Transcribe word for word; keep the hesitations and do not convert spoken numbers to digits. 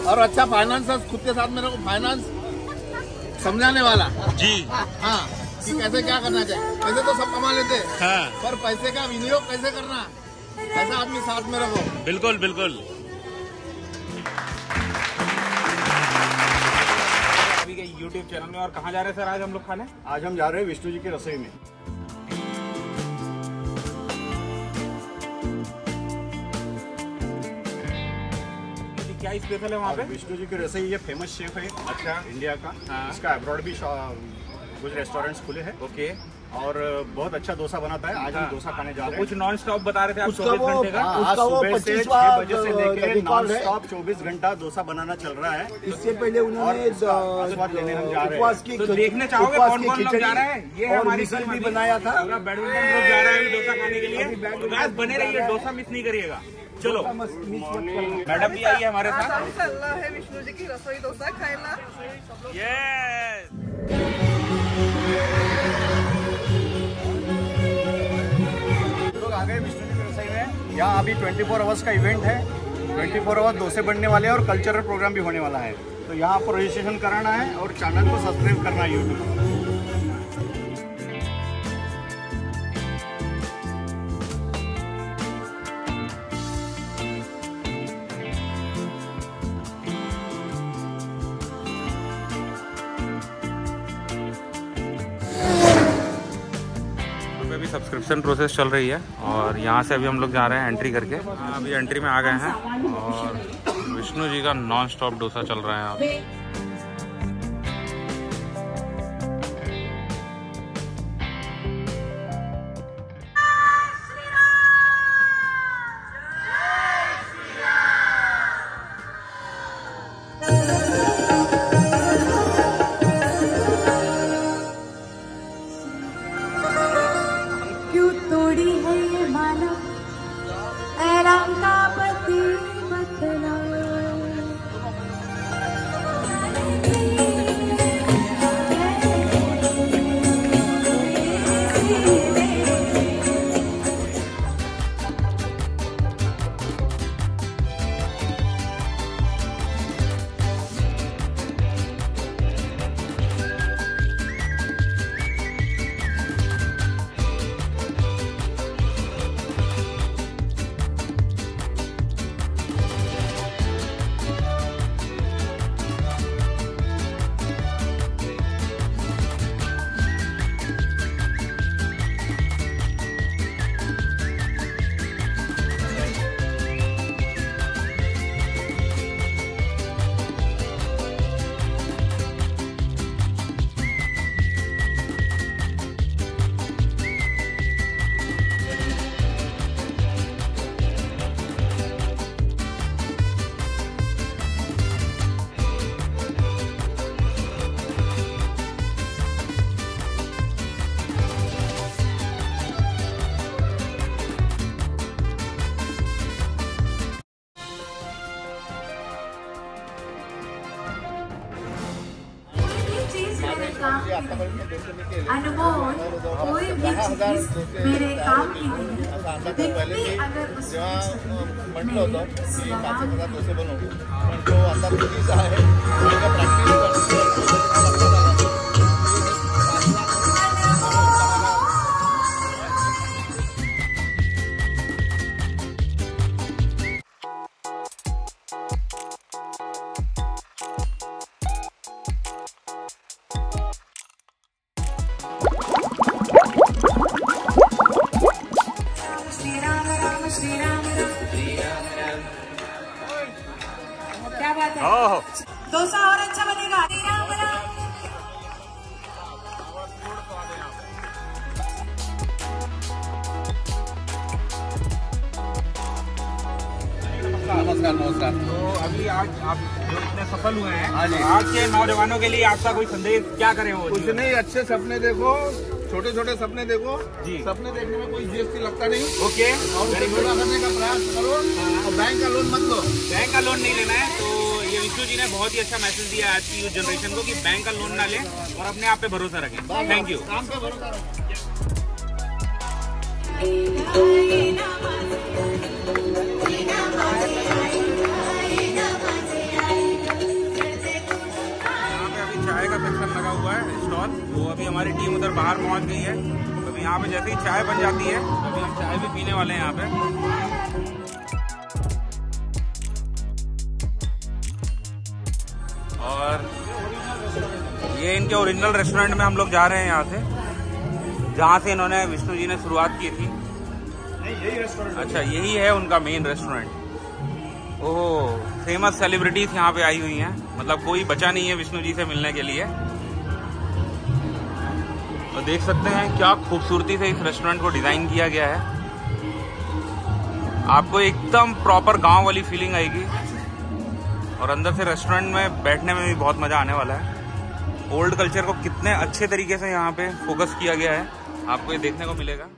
और अच्छा फाइनेंस खुद के साथ मेरे को फाइनेंस समझाने वाला जी। हाँ, कि कैसे क्या करना चाहिए। पैसे तो सब कमा लेते हैं, हाँ। पर पैसे का विनियोग कैसे करना, ऐसा आदमी साथ में रखो। बिल्कुल बिल्कुल। अभी के यूट्यूब चैनल में। और कहाँ जा रहे हैं सर आज हम लोग खाने? आज हम जा रहे हैं विष्णु जी की रसोई में। क्या स्पेशल है वहाँ पे? विष्णु जी की रसोई ये फेमस शेफ है अच्छा इंडिया का। हाँ। इसका अब्रॉड भी कुछ रेस्टोरेंट्स खुले हैं। ओके। और बहुत अच्छा डोसा बनाता है। आज हाँ। हम डोसा खाने जा रहे हैं। कुछ नॉन स्टॉप बता रहे थे आप? उसका चौबीस वो घंटे का। हाँ, आज सुबह से छह बजे से लेके नॉन स्टॉप चौबीस घंटा डोसा बनाना चल रहा है। इससे पहले उन्होंने स्वाद लेने हम जा रहे हैं। तो देखने चाहोगे कौन कौन लोग जा रहे हैं? ये है हमारी टीम भी बनाया था। पूरा बैडमिंटन ग्रुप जा रहा है डोसा खाने के लिए। तो गाइस बने रहिए, डोसा मिस नहीं करिएगा। चलो मैडम भी आई है हमारे साथ। चल रहा है विष्णु जी की रसोई डोसा खाना। लोग आ गए विष्णु जी की रसोई में। यहाँ अभी चौबीस आवर्स का इवेंट है। चौबीस आवर्स डोसे बनने वाले हैं और कल्चरल प्रोग्राम भी होने वाला है। तो यहाँ पर रजिस्ट्रेशन कराना है और चैनल को सब्सक्राइब करना है यूट्यूब। भी सब्सक्रिप्शन प्रोसेस चल रही है और यहाँ से अभी हम लोग जा रहे हैं एंट्री करके। अभी एंट्री में आ गए हैं और विष्णु जी का नॉन स्टॉप डोसा चल रहा है अभी। अनमोल कोई भी चीज मेरे काम की नहीं अगर उस म्हटलं होतं की पाच एक हजार डोसे बनवू पण तो आता मुलीचा आहे डोसा और अच्छा बनेगा। राम राम। नमस्कार नमस्कार। तो अभी आज आप जो इतने सफल हुए हैं, आज के नौजवानों के लिए आपका कोई संदेश क्या करें? वो कुछ नहीं, अच्छे सपने देखो, छोटे छोटे सपने देखो जी। सपने देखने में कोई जीएसटी लगता नहीं। ओके। और उसे पूरा करने का प्रयास करो और बैंक का लोन मत लो। बैंक का लोन नहीं लेना है। तो ये विष्णु जी ने बहुत ही अच्छा मैसेज दिया आज की यूथ जनरेशन को कि बैंक का लोन ना लें और अपने आप पे भरोसा रखें। Thank you. काम पे भरोसा रखो। Hey, हमारी टीम उधर बाहर पहुंच गई है। तो अभी यहाँ पे जैसे ही चाय बन जाती है तो अभी हम चाय भी पीने वाले हैं यहाँ पे। और ये इनके ओरिजिनल रेस्टोरेंट में हम लोग जा रहे हैं यहाँ से, जहाँ से इन्होंने विष्णु जी ने शुरुआत की थी। यही रेस्टोरेंट। अच्छा, यही है उनका main restaurant. Oh, famous celebrities यहाँ पे आई हुई हैं, मतलब कोई बचा नहीं है विष्णु जी से मिलने के लिए। तो देख सकते हैं क्या खूबसूरती से इस रेस्टोरेंट को डिजाइन किया गया है। आपको एकदम प्रॉपर गांव वाली फीलिंग आएगी और अंदर से रेस्टोरेंट में बैठने में भी बहुत मजा आने वाला है। ओल्ड कल्चर को कितने अच्छे तरीके से यहाँ पे फोकस किया गया है, आपको ये देखने को मिलेगा।